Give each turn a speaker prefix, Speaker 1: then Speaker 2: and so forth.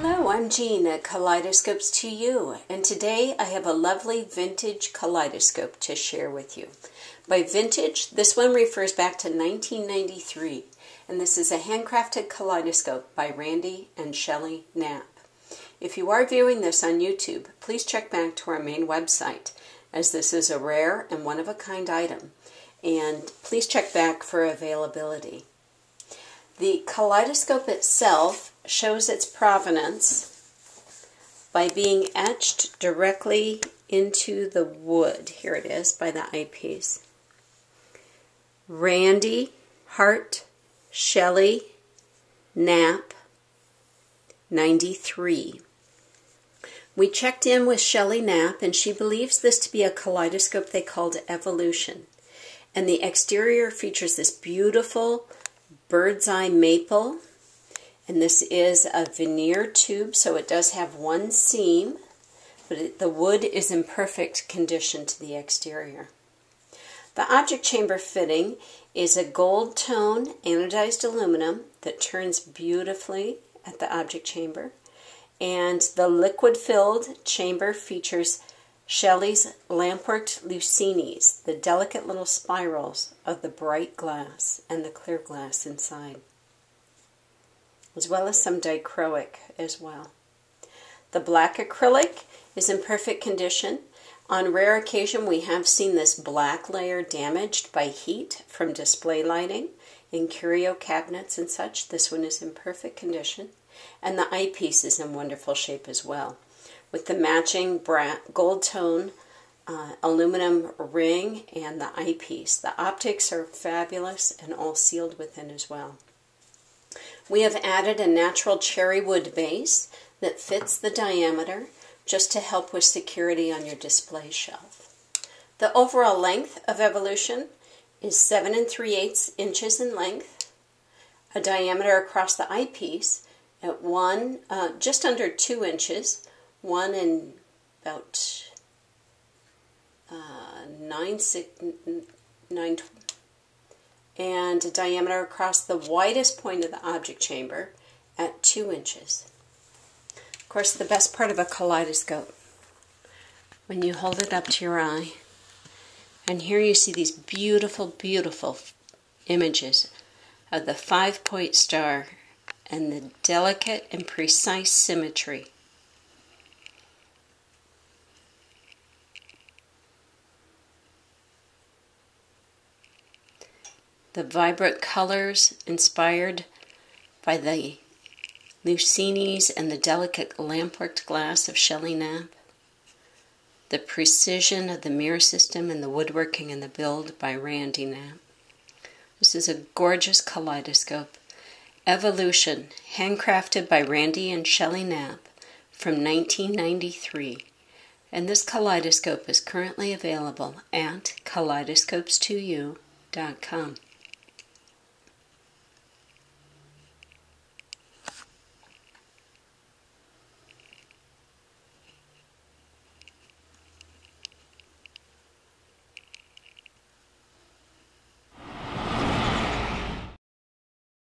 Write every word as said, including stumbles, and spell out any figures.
Speaker 1: Hello, I'm Jean at Kaleidoscopes to You, and today I have a lovely vintage kaleidoscope to share with you. By vintage, this one refers back to nineteen ninety-three, and this is a handcrafted kaleidoscope by Randy and Shelley Knapp. If you are viewing this on YouTube, please check back to our main website, as this is a rare and one-of-a-kind item, and please check back for availability. The kaleidoscope itself shows its provenance by being etched directly into the wood. Here it is by the eyepiece. Randy, Hart, Shelley, Knapp, ninety-three. We checked in with Shelley Knapp, and she believes this to be a kaleidoscope they called Evolution. And the exterior features this beautiful bird's eye maple. And this is a veneer tube, so it does have one seam, but it, the wood is in perfect condition to the exterior. The object chamber fitting is a gold tone anodized aluminum that turns beautifully at the object chamber. And the liquid-filled chamber features Shelley's lampworked Lucinis, the delicate little spirals of the bright glass and the clear glass inside, as well as some dichroic as well. The black acrylic is in perfect condition. On rare occasion, we have seen this black layer damaged by heat from display lighting in curio cabinets and such. This one is in perfect condition. And the eyepiece is in wonderful shape as well, with the matching gold tone uh, aluminum ring and the eyepiece. The optics are fabulous and all sealed within as well. We have added a natural cherry wood base that fits the diameter just to help with security on your display shelf. The overall length of Evolution is seven and three eighths inches in length, a diameter across the eyepiece at one, uh, just under two inches, one and about uh, nine, six, nine, and a diameter across the widest point of the object chamber at two inches. Of course, the best part of a kaleidoscope, when you hold it up to your eye, and here you see these beautiful, beautiful images of the five-point star and the delicate and precise symmetry. The vibrant colors inspired by the Lucinis and the delicate lampworked glass of Shelley Knapp. The precision of the mirror system and the woodworking and the build by Randy Knapp. This is a gorgeous kaleidoscope. Evolution, handcrafted by Randy and Shelley Knapp from nineteen ninety-three. And this kaleidoscope is currently available at kaleidoscopes to you dot com.